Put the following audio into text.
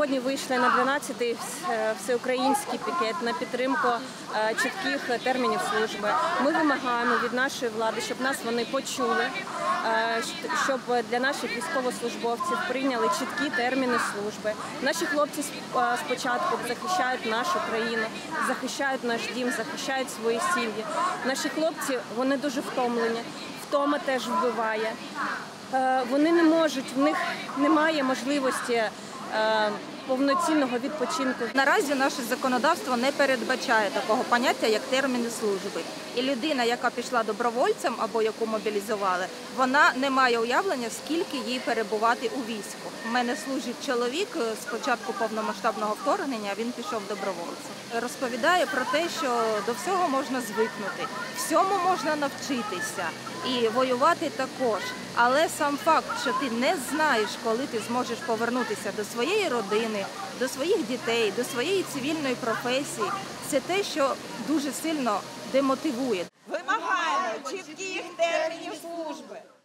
сьогодні вийшли на 12-й всеукраїнський пікет на підтримку чітких термінів служби. Ми вимагаємо від нашої влади, щоб нас вони почули, щоб для наших військовослужбовців прийняли чіткі терміни служби. Наші хлопці спочатку захищають нашу країну, захищають наш дім, захищають свої сім'ї. Наші хлопці, вони дуже втомлені, втома теж вбиває. Вони не можуть, в них немає можливості повноцінного відпочинку. Наразі наше законодавство не передбачає такого поняття, як терміни служби. І людина, яка пішла добровольцем або яку мобілізували, вона не має уявлення, скільки їй перебувати у війську. У мене служить чоловік, з початку повномасштабного вторгнення він пішов добровольцем. Розповідає про те, що до всього можна звикнути, всьому можна навчитися і воювати також. Але сам факт, що ти не знаєш, коли ти зможеш повернутися до своєї родини, до своїх дітей, до своєї цивільної професії, це те, що дуже сильно демотивує. Вимагаємо чітких термінів служби.